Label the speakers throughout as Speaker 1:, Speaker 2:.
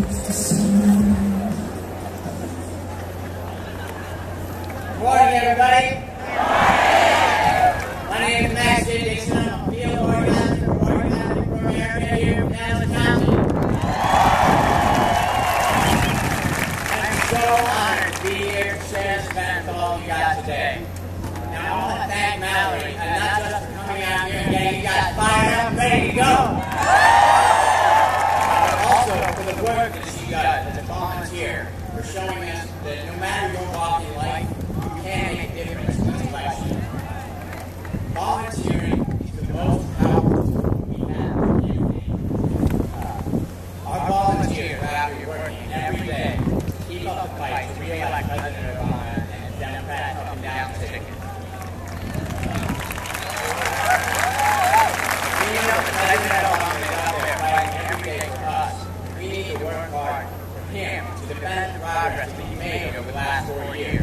Speaker 1: Good morning, everybody. My name is Max J. Dixon. I'm a field organizer for America here from Dallas County. I'm so honored to be here to share this event with all of you guys today. Now, I want to thank Mallory, and not just for coming out here and getting you guys fired up and ready to go, but also for the work that she does as a volunteer, for showing us that no matter your walk in life, you can make a difference in this election. Volunteering is the most powerful tool we have in the community. Our volunteers are out here working every day to keep up the fight to re-elect President Obama and the Democrat up and down the ticket. We know that President Obama is out there fighting every day for us. We need to work hard for him to defend the progress that he made over the last 4 years.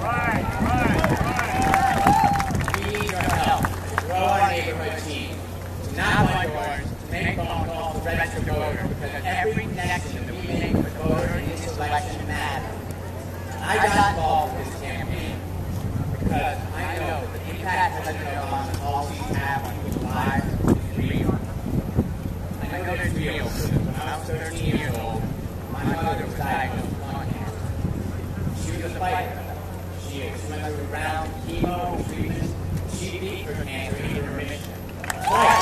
Speaker 1: We need your help to grow our neighborhood team, to knock on doors, to make phone calls to register voters, because every connection that we make with voters in this election matters. I got involved in this campaign because I know that the impact President Obama's policies have on people's lives is real. I know it's real because when I was 13 years old, my mother was diagnosed with lung cancer. She was a fighter. She went through round chemo treatment. She beat her cancer into remission. Twice.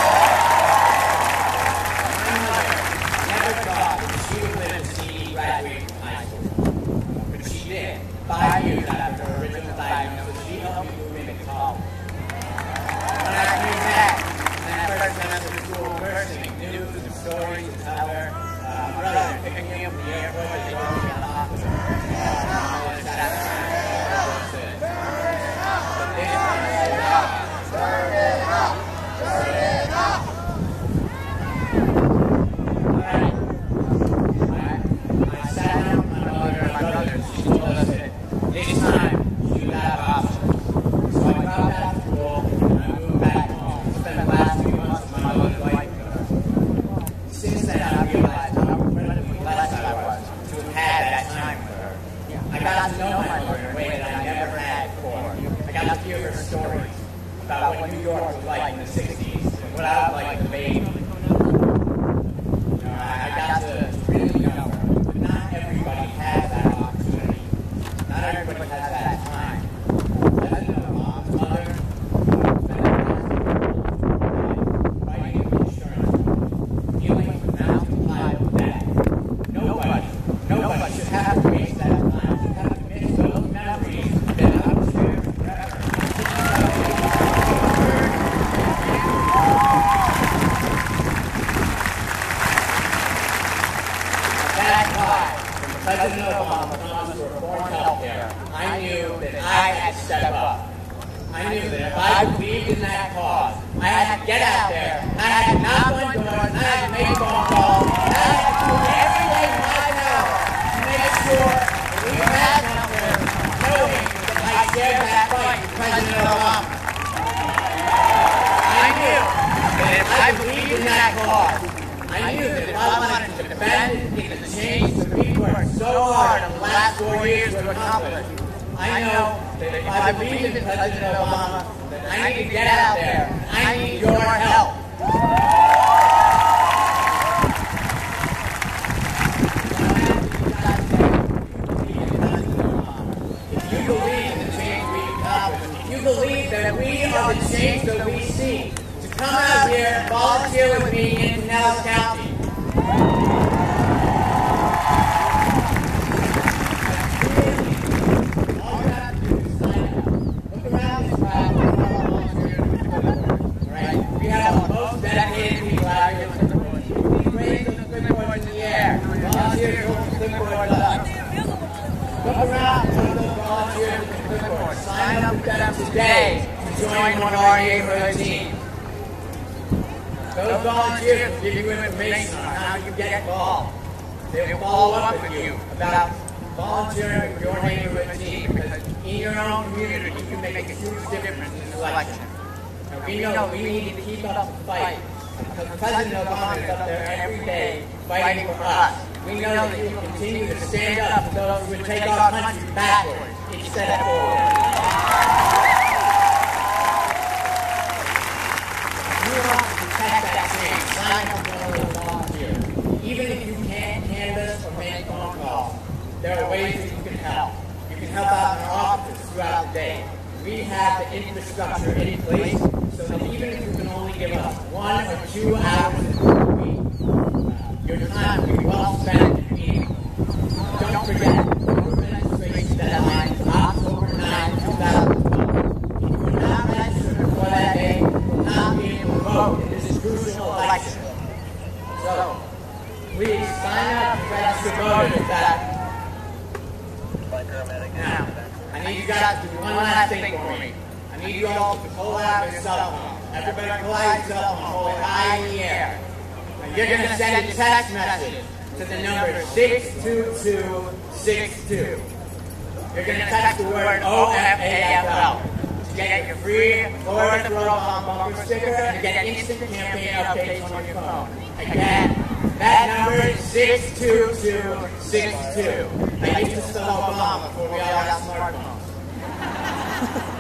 Speaker 1: My mother never thought that she would live to see me graduate from high school. But she did. 5 years after her original diagnosis, she helped me move into college. When I came back, and I first semester of school nursing, news and stories to tell her, my brother picked me up from the airport and they told me out of the hospital. About what New York was like in the 60s and what I was like as a baby. I got to really know her, but not everybody has that opportunity. Not everybody has that time. President Obama's mother fighting insurance, dealing with mountain pile of debt. Nobody should have to waste that time. Should have to miss those memories that I'm sure forever. President Obama comes to reform health care, I knew that I had to step up. I knew that if I believed in that cause, I had to get out there, and I had to knock on doors, and I had to make phone calls, and I had to do everything in my power to make sure that we had health care, knowing that I shared that fight with President Obama. I knew that if I believed in that cause, I knew that if I wanted to defend and get the change that we worked so hard in the last 4 years to accomplish, I know that if I believed in President Obama, that I need to get out there, and I need your help. If you believe in the change we accomplished, if you believe that we are the change that we seek, to come out here and volunteer with me in Dallas County. All you have to do is sign up. Look around this crowd. Right? We have the most dedicated people out here with clipboards. We raise those clipboards in the air. Volunteers hold the clipboards up. Look around and put those volunteers with the clipboards. Sign up with them today to join one of our neighborhood teams. Those volunteers will give you information on how you get involved. They will follow up with you about volunteering with your neighborhood team, because in your own community you can make a huge difference in this election. And we know we need to keep up the fight, because President Obama is up there every day fighting for us. We know that you will continue to stand up for those who would take our country backwards instead of forward. You want to protect that change. Sign up for a volunteer. Even if you can't canvass or make phone calls, there are ways that you can help. You can help out in our offices throughout the day. We have the infrastructure in place so that even if you can only give us 1 or 2 hours a week, your time will be well spent in meeting. Don't forget, voter registration deadline is October 9, 2012. If you are not registered before that day, you will not be able to vote in this crucial election. So, please sign up to register voters that. Now, I need you guys to do one last thing for me. I need you all to pull out your cell phone. Everybody pull out your cell phone, hold it high in the air. Now you're going to send a text message to the number 62262. You're going to text the word OFAFL to get your free Florida Throw Bomb bumper sticker and get instant campaign updates on your phone. Again, that number is 62262. I used to spell Obama before we all got smartphones.